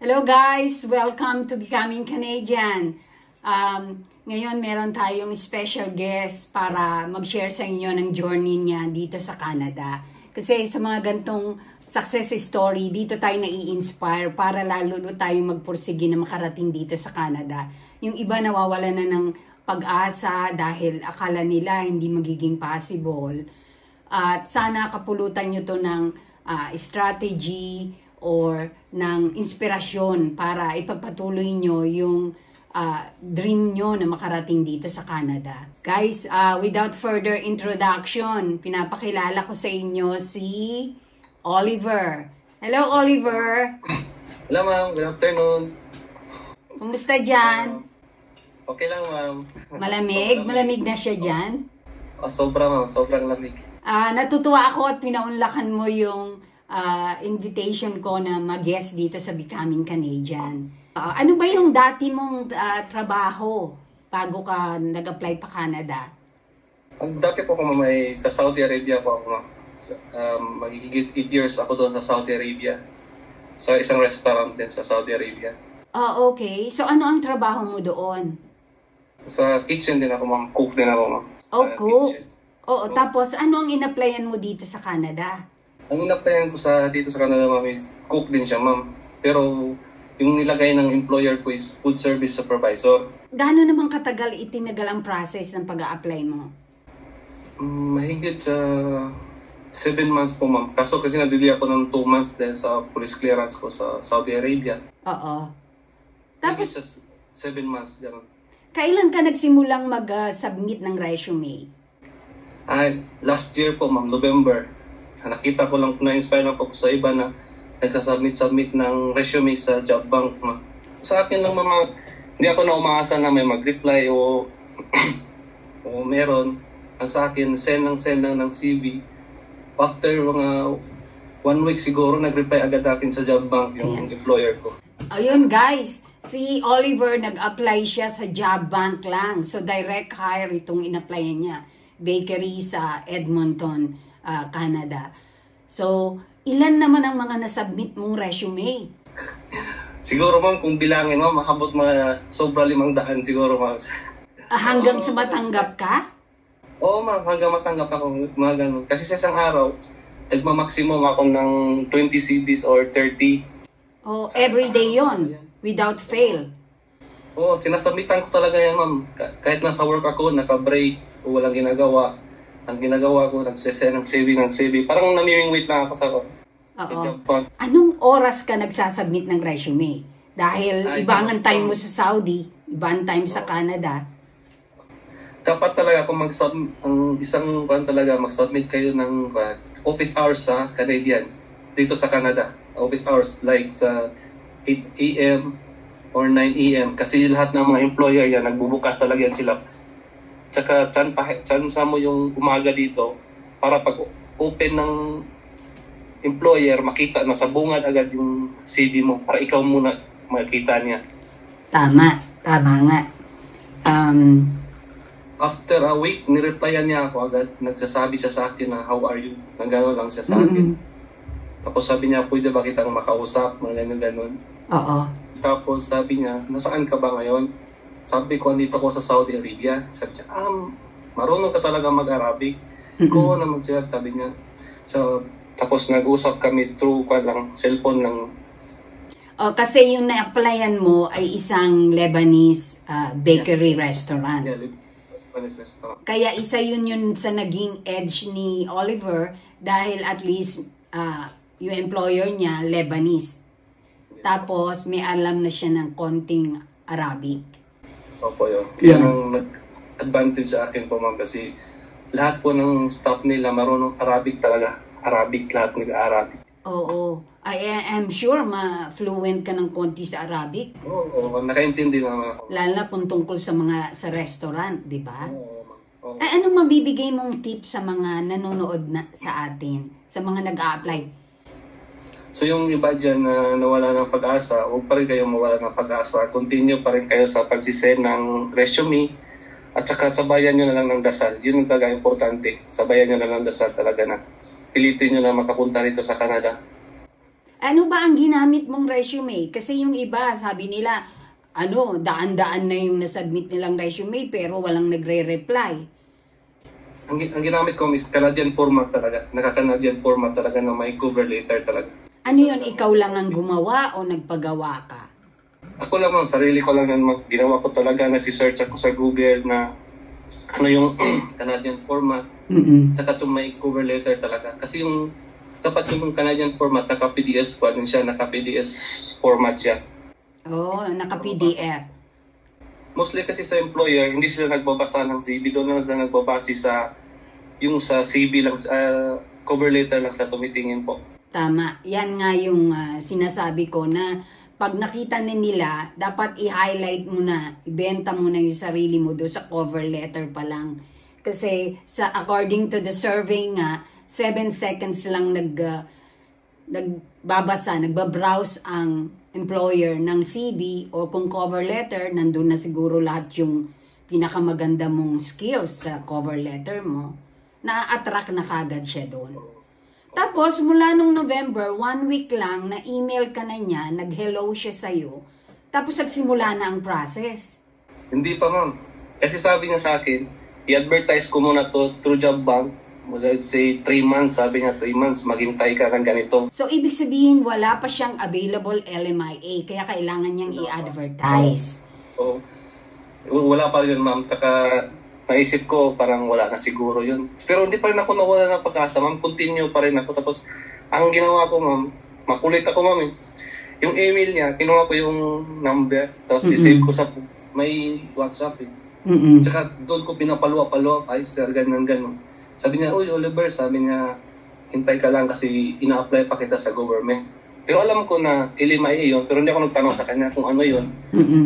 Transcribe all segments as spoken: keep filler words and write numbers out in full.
Hello guys! Welcome to Becoming Canadian. Um, ngayon meron tayong special guest para mag-share sa inyo ng journey niya dito sa Canada. Kasi sa mga gantong success story, dito tayo nai-inspire para lalo tayong magpursige na makarating dito sa Canada. Yung iba nawawala na ng pag-asa dahil akala nila hindi magiging possible. At sana kapulutan nyo to ng uh, strategy or ng inspirasyon para ipagpatuloy nyo yung uh, dream nyo na makarating dito sa Canada. Guys, uh, without further introduction, pinapakilala ko sa inyo si Oliver. Hello, Oliver! Hello, ma'am. Good afternoon. Kumusta dyan? Uh, okay lang, ma'am. Malamig? Malamig na siya dyan? Oh, sobra, ma'am. Sobrang lamig. Uh, natutuwa ako at pinaunlakan mo yung Uh, invitation ko na mag-guest dito sa Becoming Canadian. Uh, ano ba yung dati mong uh, trabaho bago ka nag-apply pa Canada? Ang dati po ko may sa Saudi Arabia po ako. Um, magigit eight years ako doon sa Saudi Arabia. Sa isang restaurant din sa Saudi Arabia. Ah, uh, okay. So ano ang trabaho mo doon? Sa kitchen din ako, ma'am. Cook din ako, ma'am. Oh, cook? Oo, so, tapos ano ang in-applyan mo dito sa Canada? Ang in-applyan ko sa dito sa Canada, ma'am, is cook din siya, ma'am. Pero yung nilagay ng employer ko is food service supervisor. Gaano naman katagal itinagal ang process ng pag-a-apply mo? Um, mahigit sa seven months po, ma'am. Kaso kasi nadili ako ng two months dahil sa police clearance ko sa Saudi Arabia. Oo. Tapos sa seven months, gano'n. Kailan ka nagsimulang mag-submit ng resume? Ah, last year po, ma'am, November. Nakita ko lang, na-inspire lang po sa iba na nagsasubmit-submit ng resume sa job bank. Ma. Sa akin lang, mama, hindi ako na umaasa na may mag-reply o, o meron. Ang sa akin, send lang send lang ng C V. After mga one week siguro, nag-reply agad akin sa job bank yung Ayan. employer ko. Ayun guys, si Oliver nag-apply siya sa job bank lang. So direct hire itong in-applyan niya. Bakery sa Edmonton, Uh, Canada. So, ilan naman ang mga nasubmit mong resume? Siguro, ma'am, kung bilangin, ma'am, makabot mga sobra limang daan siguro, ma'am. Ah, hanggang oh, sa matanggap ka? Oo, ma'am, hanggang matanggap ako, mga ganun. Kasi sa isang araw, nagma-maximum ako ng twenty C Vs or thirty. Oh, every day yon without fail? Oo, sinasubmitan ko talaga yan, ma'am. Kahit nasa work ako, naka-break, o walang ginagawa. Ang ginagawa ko, nagsesend ng C V ng C V. Parang namiming-wait lang ako sa, sa job bank. Anong oras ka nagsasubmit ng resume? Dahil Ay, iba ang time mo sa Saudi, iba ang time oh. sa Canada. Dapat talaga kung mag-submit, ang isang kan talaga, mag-submit kayo ng uh, office hours sa Canadian, dito sa Canada. Office hours like sa eight A M or nine A M Kasi lahat ng mga employer yan, nagbubukas talaga yan sila. Tsaka chan, chan sa mo yung umaga dito para pag open ng employer, makita na sa bungad agad yung C V mo para ikaw muna makita niya. Tama, tama nga. Um, After a week, nireplyan niya ako agad. Nagsasabi siya sa akin na how are you? Nagano lang siya sa akin. Mm-hmm. Tapos sabi niya, pwede ba kitang makausap? Mga gano'n-gano'n. Oo. Tapos sabi niya, nasaan ka ba ngayon? Sabi ko, andito ko sa Saudi Arabia. Sabi niya, ah, marunong ka talaga mag-Arabic. Mm-hmm. Ko naman siya, sabi niya. So, tapos nag-usap kami through ka lang, cellphone lang. Oh, kasi yung na-applyan mo ay isang Lebanese uh, bakery yeah. restaurant. Yeah, Lebanese restaurant. Kaya isa yun yun sa naging edge ni Oliver dahil at least uh, yung employer niya, Lebanese. Yeah. Tapos may alam na siya ng konting Arabic. Opo, yun. Yan ang nag-advantage sa akin po, ma'am, kasi lahat po ng staff nila marunong Arabic talaga. Arabic, lahat nag-Arabic. Oo. I am sure ma-fluent ka ng konti sa Arabic. Oo, oo, nakaintindi naman ako. Lalo na kung tungkol sa mga sa restaurant, di ba? Oo, oo. Ay, ano mabibigay mong tip sa mga nanonood na sa atin, sa mga nag-a-apply? So yung iba dyan na nawala ng pag-asa, huwag pa rin kayo mawala ng pag-asa. Continue pa rin kayo sa pagsisend ng resume at saka sabayan nyo na lang ng dasal. Yun ang talaga importante. Sabayan nyo na lang ng dasal talaga na pilitin nyo na makapunta rito sa Canada. Ano ba ang ginamit mong resume? Kasi yung iba, sabi nila, ano, daan-daan na yung nasubmit nilang resume pero walang nagre-reply. Ang, ang ginamit ko is Canadian format talaga. Naka-Canadian format talaga na may cover letter talaga. Ano yun, ikaw lang ang gumawa o nagpagawa ka? Ako lang ma'am, sarili ko lang yan. Ginawa ko talaga, nag-search ako sa Google na ano yung Canadian format. Mm-mm. Saka yung may cover letter talaga. Kasi yung dapat yung Canadian format, naka-P D S pa din siya, naka-P D S format siya. Oh, naka-P D F. Mostly kasi sa employer, hindi sila nagbabasa ng C V. Doon na sila nagbabase sa, yung sa C V lang, uh, cover letter lang sila tumitingin po. Tama. Yan nga yung uh, sinasabi ko na pag nakita na nila, dapat i-highlight mo na, ibenta mo na yung sarili mo doon sa cover letter pa lang. Kasi sa according to the survey nga, seven seconds lang nag, uh, nagbabasa, nagbabrowse ang employer ng C V o kung cover letter, nandun na siguro lahat yung pinakamaganda mong skills sa cover letter mo. Na-attract na kagad siya doon. Tapos, mula nung November, one week lang, na-email ka na niya, nag-hello siya sa'yo, tapos nagsimula na ang process. Hindi pa ma'am. Kasi sabi niya sa akin, i-advertise ko muna to through job bank. Let's say three months, sabi niya three months, maghintay ka ng ganito. So, ibig sabihin, wala pa siyang available L M I A, kaya kailangan niyang i-advertise. Oo. Wala pa rin ma'am. Taka, naisip ko, parang wala na siguro yun. Pero hindi pa rin ako nawala ng pag-asa, ma'am. Continue pa rin ako. Tapos, ang ginawa ko, ma'am, makulit ako, ma'am. Eh. Yung email niya, kinuha ko yung number, tapos mm-hmm. i-save ko sa may WhatsApp. Eh. Mm-hmm. Tsaka doon ko pinapaluwa-paluwa, ay sir, ganyan, ganyan. Sabi niya, uy, Oliver, sabi niya, hintay ka lang kasi ina-apply pa kita sa government. Pero alam ko na L M I A yun, pero hindi ako nagtanong sa kanya kung ano yun. Mm-hmm.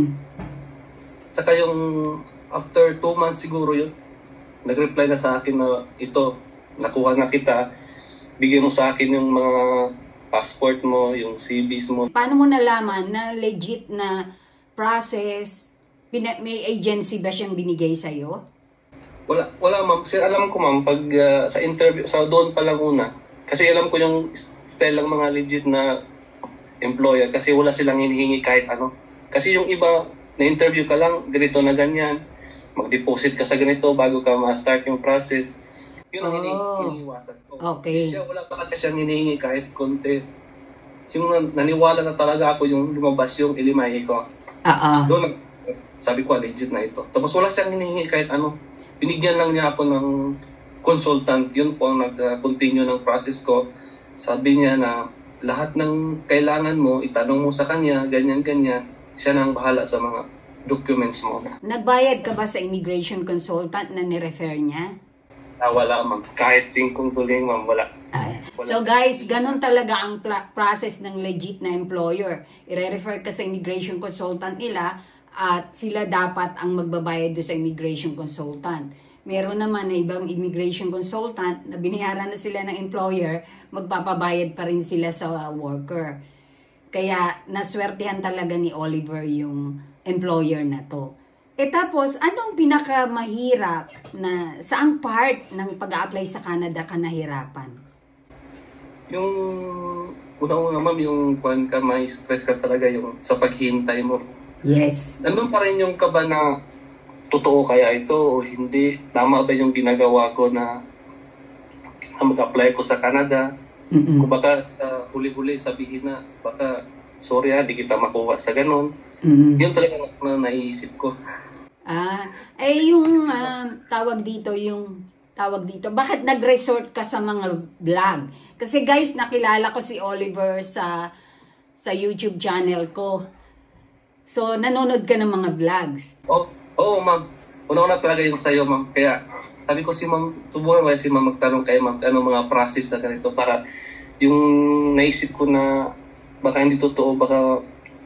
Tsaka yung after two months siguro yun, nag-reply na sa akin na ito, nakuha na kita, bigyan mo sa akin yung mga passport mo, yung C Vs mo. Paano mo nalaman na legit na process, may agency ba siyang binigay sa'yo? Wala, wala ma'am. Kasi alam ko ma'am, pag uh, sa interview, sa doon pa lang una, kasi alam ko yung style ng mga legit na employer kasi wala silang hinihingi kahit ano. Kasi yung iba, na-interview ka lang, ganito na ganyan, mag-deposit ka sa ganito bago ka ma-start yung process. Yun ang oh. hinihiwasan ko. Okay. Siya, wala talaga siyang hinihingi kahit konti. Yung naniwala na talaga ako yung lumabas yung L M I A ko. Uh-uh. Doon, sabi ko, legit na ito. Tapos wala siyang hinihingi kahit ano. Binigyan lang niya ako ng consultant. Yun po ang nag-continue ng process ko. Sabi niya na lahat ng kailangan mo, itanong mo sa kanya, ganyan-ganyan. Siya nang bahala sa mga documents mo. Nagbayad ka ba sa immigration consultant na nirefer niya? Ah, wala, ma'am. Kahit singkong tuling, ma'am, wala. Ay. So guys, ganun talaga ang process ng legit na employer. I-refer ka sa immigration consultant nila at sila dapat ang magbabayad do sa immigration consultant. Meron naman na ibang immigration consultant na binayaran na sila ng employer, magpapabayad pa rin sila sa worker. Kaya naswertihan talaga ni Oliver yung employer na to. E tapos, anong pinakamahirap na saang part ng pag-a-apply sa Canada ka nahirapan? Yung unang-una ma'am, yung kuwan ka, may stress ka talaga yung sa paghihintay mo. Yes. Nandun pa rin yung kaba na totoo kaya ito o hindi. Tama ba yung ginagawa ko na, na mag-apply ko sa Canada? Mm-mm. Kung baka sa huli-huli sabihin na, baka sorry ha, di kita makuha sa ganun. Mm-mm. Yun talaga na naiisip ko. Ah, eh yung uh, tawag dito, yung tawag dito, bakit nag-resort ka sa mga vlog? Kasi guys, nakilala ko si Oliver sa sa YouTube channel ko. So, nanonood ka ng mga vlogs. Oo, oh, oh, ma'am. Una-una talaga yung sa'yo, ma'am. Kaya, sabi ko si ma'am, subukan ko si ma'am magtanong kay ma'am ano mga process na ganito para yung naisip ko na baka hindi totoo, baka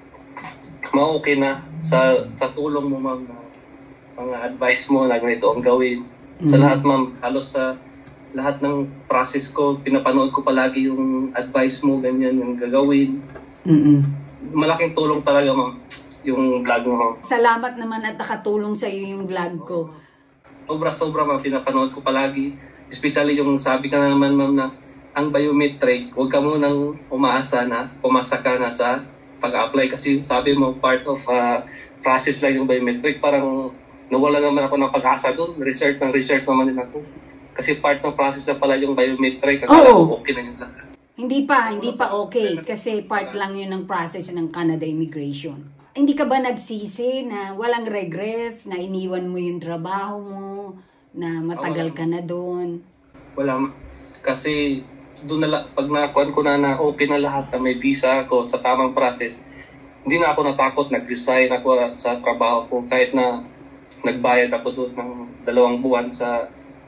ma-okay na sa, sa tulong mo, ma'am, na mga advice mo na ganito ang gawin. Mm-hmm. Sa lahat, ma'am, halos sa lahat ng process ko, pinapanood ko palagi yung advice mo, ganyan, yung gagawin. Mm-hmm. Malaking tulong talaga, ma'am, yung vlog mo, ma'am. Salamat naman at nakatulong sa iyo yung vlog ko. Sobra-sobra, ma'am, pinapanood ko palagi. Especially yung sabi ka na naman, ma'am, na ang biometric, huwag ka munang umaasa na, pumasa ka na sa pag-apply kasi sabi mo part of uh, process lang yung biometric. Parang nawala naman ako ng pag-asa doon. Research ng research naman din ako. Kasi part ng process na pala yung biometric. Akala Oo. ko okay na yun lahat. Hindi pa, hindi pa okay. Kasi part lang yun ng process ng Canada Immigration. Hindi ka ba nagsisi na walang regrets, na iniwan mo yung trabaho mo, na matagal ka na doon? Wala. Kasi doon na, pag nakuhan ko na na okay na lahat, na may visa ako sa tamang process, hindi na ako natakot, nag-resign ako sa trabaho ko kahit na nagbayad ako doon ng dalawang buwan sa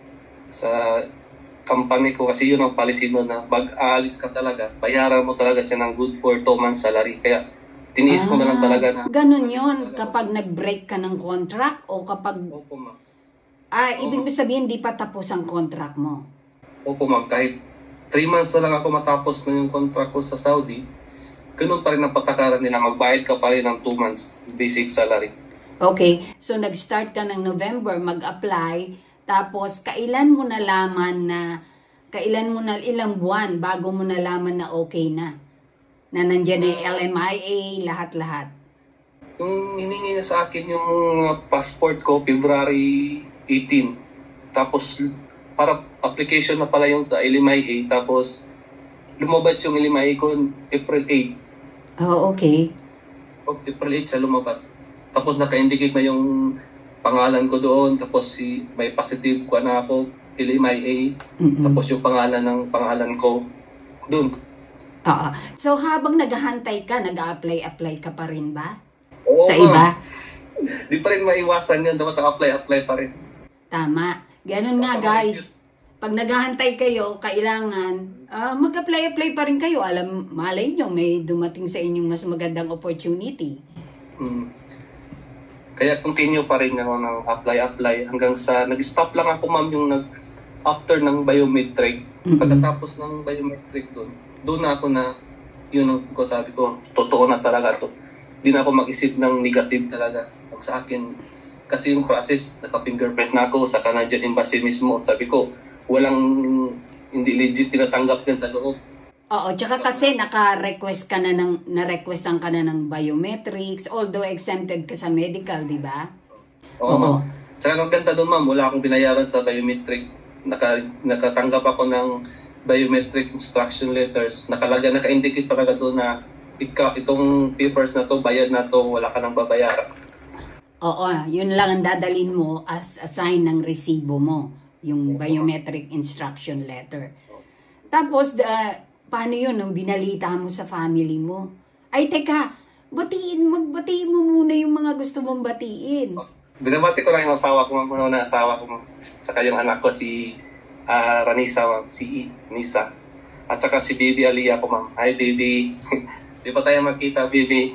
sa company ko kasi yun ang policy mo na mag-aalis ka talaga, bayaran mo talaga siya ng good for two months salary. Kaya tiniis ko na lang talaga na. Ganun yun kapag nag-break ka ng contract o kapag... Opo, ma'am. Ah, ibig sabihin di pa tapos ang contract mo? Opo, ma'am. Kahit three months na lang ako matapos na yung contract ko sa Saudi, ganun pa rin ang patakaran nila. Magbayad ka pa rin ng two months basic salary. Okay. So, nag-start ka ng November mag-apply. Tapos, kailan mo nalaman na, kailan mo na, ilang buwan bago mo nalaman na okay na? Na nandyan yung L M I A, lahat-lahat. Yung hiningi niya sa akin yung passport ko, February eighteen. Tapos, para application na pala yung sa L M I A. Tapos, lumabas yung L M I A ko April eighth. Oh, okay. O, April eighth siya lumabas. Tapos, naka-indicate na yung pangalan ko doon, tapos si may positive ko na ako, L M I A, mm-hmm. Tapos yung pangalan ng pangalan ko doon. Oo. So habang naghahantay ka, nag-a-apply-apply ka pa rin ba? Oo, sa iba? Di pa rin maiwasan yun, dapat apply-apply pa rin. Tama. Ganun nga guys. Pag naghahantay kayo, kailangan uh, mag-apply-apply pa rin kayo. Alam, malay nyo, may dumating sa inyong mas magandang opportunity. Hmm. Kaya continue pa rin ako ng apply-apply hanggang sa nag-stop lang ako, ma'am, yung nag after ng biometric. Mm-hmm. Pagkatapos ng biometric doon, doon na ako na, yun ang ko sabi ko, totoo na talaga to. Hindi na ako mag-isip ng negative talaga sa akin. Kasi yung process, naka-fingerprint na ako sa Canadian Embassy mismo. Sabi ko, walang hindi legit tinatanggap dyan sa loob. Oo, tsaka kasi naka-request ka na ng, na-requestan ka na ng biometrics, although exempted ka sa medical, di ba? Oo, ma'am. Tsaka ang ganda doon, ma'am, wala akong binayaran sa biometric. Naka, nakatanggap ako ng biometric instruction letters. Nakalaga, naka-indicate talaga doon na ika, itong papers na to, bayad na to, wala ka nang babayaran. Oo, yun lang ang dadalhin mo as a sign ng resibo mo, yung biometric instruction letter. Tapos, uh, paano yun nung binalita mo sa family mo? Ay, teka, batiin, magbatiin mo muna yung mga gusto mong batiin. Binabati ko lang yung asawa ko, ma'am, na asawa ko, ma'am. Tsaka yung anak ko, si uh, Ranisa, ma'am, si Nisa. At saka si Baby Aliyah ko, ma'am. Hi, baby. Di pa tayo magkita, baby.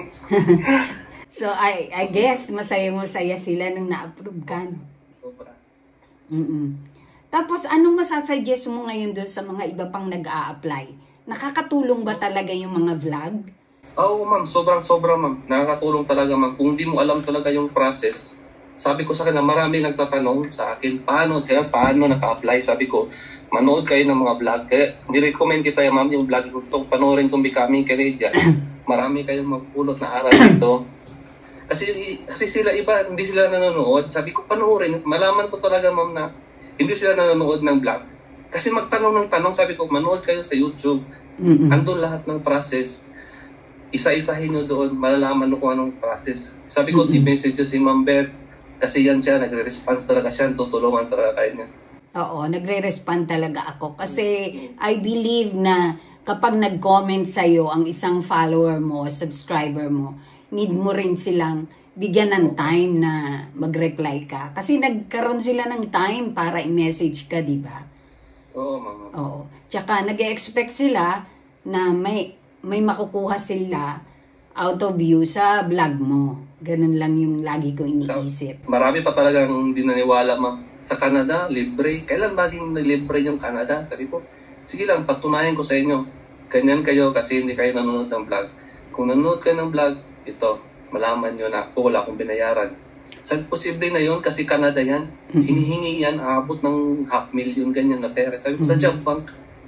So, I, I guess, masaya-masaya sila nung na-approve ka. Sobra. Mm-mm. Tapos, anong masasuggest mo ngayon doon sa mga iba pang nag-a-apply? Nakakatulong ba talaga yung mga vlog? Oo, oh, ma'am. Sobrang-sobra, ma'am. Nakakatulong talaga, ma'am. Kung di mo alam talaga yung process, sabi ko sa kanya, marami nagtatanong sa akin, paano siya, paano naka-apply? Sabi ko, manood kayo ng mga vlog. Kaya, nirecommend kita, ma'am, yung vlog ko ito. Panoorin kong Becoming Canadian. Marami kayong magpulot na aral dito. Kasi, kasi sila iba, hindi sila nanonood. Sabi ko, panoorin. Malaman ko talaga, ma'am, na hindi sila nanonood ng vlog. Kasi magtanong ng tanong, sabi ko, manood kayo sa YouTube. Mm-hmm. Andun lahat ng process. Isa-isahin nyo doon, malalaman nyo kung anong process. Sabi ko, mm-hmm. i-message si Ma'am Beth, kasi yan siya, nagre-response talaga siya, tutulungan talaga kayo niya. Oo, nagre-respond talaga ako. Kasi I believe na kapag nag-comment sa'yo ang isang follower mo, subscriber mo, need mo rin silang bigyan ng time na mag-reply ka. Kasi nagkaroon sila ng time para i-message ka, di ba? Oo, mama. Oo. Tsaka nag-expect sila na may may makukuha sila out of you sa vlog mo. Ganun lang yung lagi ko iniisip. Marami pa talagang hindi naniwala, ma'am. Sa Canada, libre. Kailan maging libre yung Canada? Sabi ko, sige lang, patunayan ko sa inyo. Ganyan kayo kasi hindi kayo nanonood ng vlog. Kung nanonood kayo ng vlog, ito, malaman nyo na ako wala akong binayaran. Sabi, posible na yun kasi Canada yan. Hinihingi yan, aabot ng half million ganyan na pera. Sabi ko, sa Jump Bank,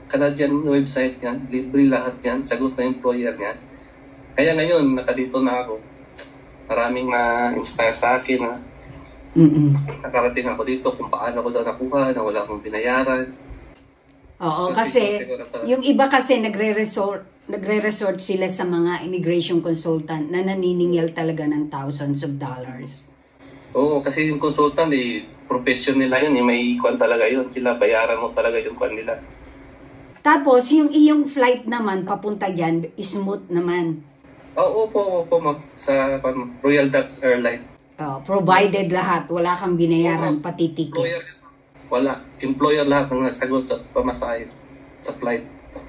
Canadian website yan, libre lahat yan, sagot na employer yan. Kaya ngayon, nakadito na ako. Maraming na-inspire sa akin na Mm-mm. nakarating ako dito kung paano ko daw nakuha, na wala akong binayaran. Oo, So, kasi tingnan ko na talaga. yung iba kasi nagre-resort, nagre-resort sila sa mga immigration consultant na naniningil talaga ng thousands of dollars. Oo, kasi yung consultant, eh, profession nila yun, eh, may kwan talaga yun. Sila, bayaran mo talaga yung kwan nila. Tapos, yung iyong flight naman, papunta dyan, smooth naman. Oo, opo, opo, ma'am. Sa kwan, Royal Dutch Airline. Oh, provided lahat, wala kang binayaran, Oo, pati ticket. Employer, wala. Employer lahat ang nasagot sa pamasahe, sa flight.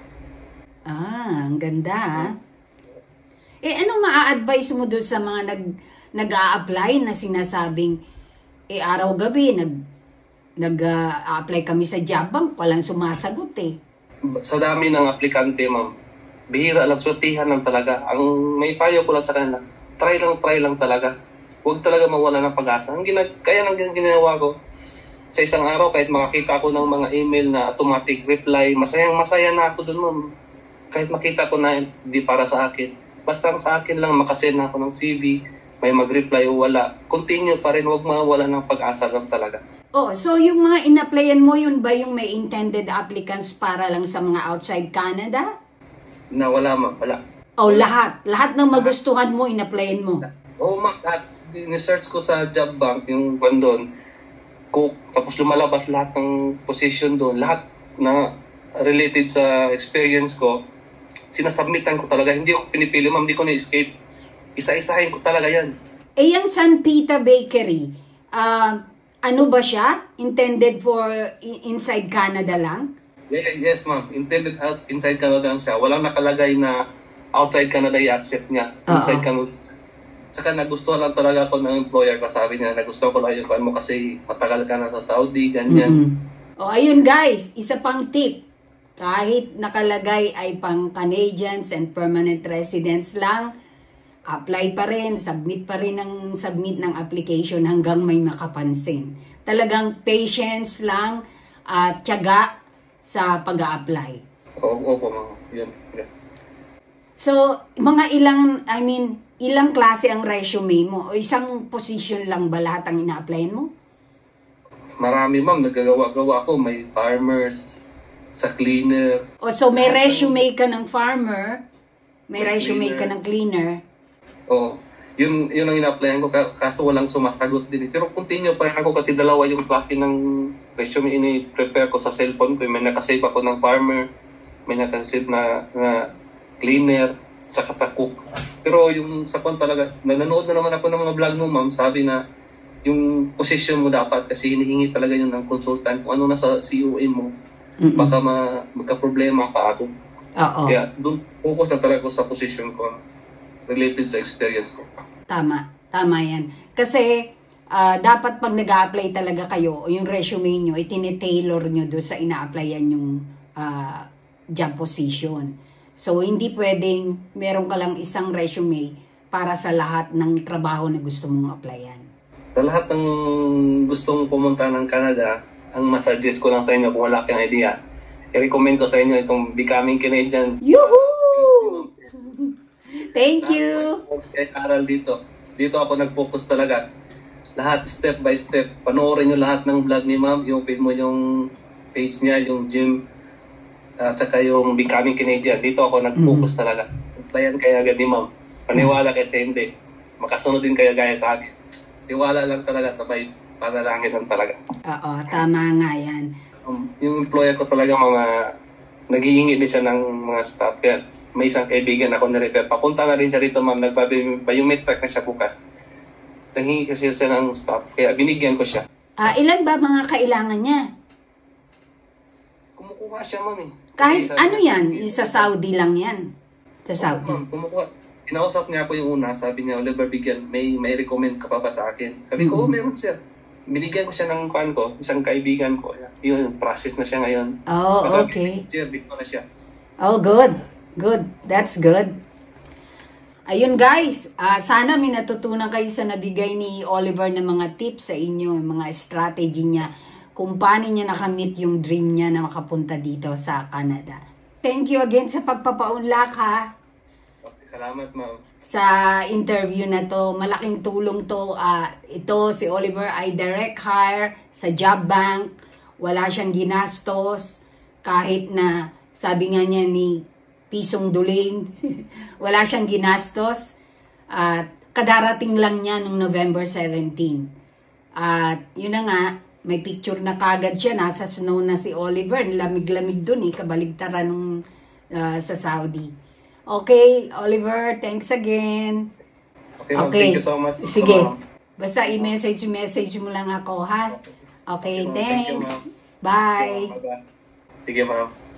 Ah, ang ganda. ah. Eh, ano maa-advise mo doon sa mga nag nag-a-apply na sinasabing, eh, araw-gabi, nag nag-a-apply kami sa job bank, walang sumasagot eh. Sa dami ng aplikante, ma'am, bihira lang, swertihan lang talaga. Ang may payo ko lang sa kanila, try lang, try lang talaga. Huwag talaga mawala ng pag-asa. Ang ginag kaya nang ginawa ko, sa isang araw, kahit makakita ko ng mga email na automatic reply, masayang masaya na ako doon, ma'am. Kahit makita ko na hindi para sa akin. Basta sa akin lang, makasend na ako ng C V, may mag-reply o wala. Continue pa rin, huwag mawala ng pag-asa lang talaga. Oh, so yung mga in-applyan mo, yun ba yung may intended applicants para lang sa mga outside Canada? Na wala, ma'am, wala. O lahat? Lahat ng magustuhan mo, in-applyan mo? Oo, ma'am, lahat. Ni-search ko sa job bank, yung kwan doon, cook, tapos lumalabas lahat ng position doon, lahat na related sa experience ko, sinasubmitan ko talaga. Hindi ko pinipili, ma'am, hindi ko na-escape. Isa-isahin ko talaga yan. Eh, yung San Pita Bakery, ah, ano ba siya? Intended for i- inside Canada lang? Yeah, yes, ma'am. Intended out inside Canada lang siya. Walang nakalagay na outside Canada i-accept niya. Inside Oo. Canada. Saka nagustuhan lang talaga ako ng employer ko. Sabi niya, nagustuhan ko lang yung kwan mo kasi matagal ka na sa Saudi, ganyan. Mm-mm. O, ayun guys, isa pang tip. Kahit nakalagay ay pang Canadians and permanent residents lang, apply pa rin, submit pa rin ng submit ng application hanggang may makapansin. Talagang patience lang at tiyaga sa pag-a-apply. Oo, opo, ma'am. Yun. Yeah. So, mga ilang, I mean, ilang klase ang resume mo? O isang position lang ba lahat ang ina-applyan mo? Marami, ma'am. Nagagawa-gawa ako. May farmers, sa cleaner. O so, may resume ka ng farmer, may May resume cleaner. ka ng cleaner. Oo. Yun, yun ang ina-applyan ko. ka- Kaso walang sumasagot din. eh. Pero continue pa rin ako kasi dalawa yung klase ng resume ini-prepare ko sa cellphone ko. May nakasave ako ng farmer, may nakasave na, na cleaner, saka sa cook. Pero yung sa kon talaga, nanonood na naman ako ng mga vlog mo, ma'am. Sabi na yung position mo dapat kasi hinihingi talaga yun ng consultant kung ano na sa C O M mo. Mm-mm. Baka ma, magka-problema pa ako. Oo, Kaya doon focus na talaga ko sa position ko related sa experience ko. tama. Tama yan. Kasi, ah, dapat pag nag-a-apply talaga kayo, o yung resume nyo, itinetailor nyo doon sa ina-applyan yung ah, job position. So, hindi pwedeng meron ka lang isang resume para sa lahat ng trabaho na gusto mong applyan. Sa lahat ng gustong pumunta ng Canada, ang masuggest ko lang sa inyo kung wala kayong idea, i-recommend ko sa inyo itong Becoming Canadian. Yuhuu! Thank you! Kahit aral dito. Dito ako nag-focus talaga. Lahat step by step. Panoorin nyo lahat ng vlog ni ma'am. I-open mo yung page niya, yung gym, at saka yung Becoming Canadian. Dito ako nag-focus Mhm. talaga. Playan kaya agad ni ma'am. Paniwala kasi hindi. Makasunod din kaya gaya sa akin. Tiwala lang talaga, sabay panalangin lang talaga. Oo, tama nga yan. Um, yung employer ko talaga mga naghihingi din siya ng mga staff. Kaya may isang kaibigan ako na-refer. Papunta na rin siya rito, ma'am. Nagpa-biometric na siya bukas. Naghingi kasi siya ng staff. Kaya binigyan ko siya. Ah, ilan ba mga kailangan niya? Kumukuha siya, ma'am eh. Kasi Kahit sabi ano niya, yan, sabi- yung sa Saudi lang yan. Sa Oo, Saudi. ma'am, kumukuha. Kinausap niya ako yung una. Sabi niya, Oliver, bigyan. May, may recommend ka pa ba sa akin? Sabi ko, Mhm. oh, meron siya. Binigyan ko siya ng kuan ko, isang kaibigan ko. Yun, process na siya ngayon. Oh, Baka okay. next year, dito na siya. Oh, good. Good. That's good. Ayun guys, ah, sana may natutunan kayo sa nabigay ni Oliver ng mga tips sa inyo, mga strategy niya kung paano niya nakamit yung dream niya na makapunta dito sa Canada. Thank you again sa pagpapaunlak ha. Okay, salamat ma'am. Sa interview na to, malaking tulong to. Uh, ito si Oliver ay direct hire sa job bank. Wala siyang ginastos. Kahit na sabi nga niya ni Pisong Duling, wala siyang ginastos. At kadarating lang niya noong November seventeenth. At yun na nga, may picture na kagad siya, nasa snow na si Oliver, lamig-lamig dun eh, kabaligtaran nung uh, sa Saudi. Okay, Oliver, thanks again. Okay, ma'am, okay. Thank you so much. Sige, basta i-message-message mo lang ako, ha? Okay, okay thanks. you, Bye. Sige, ma'am.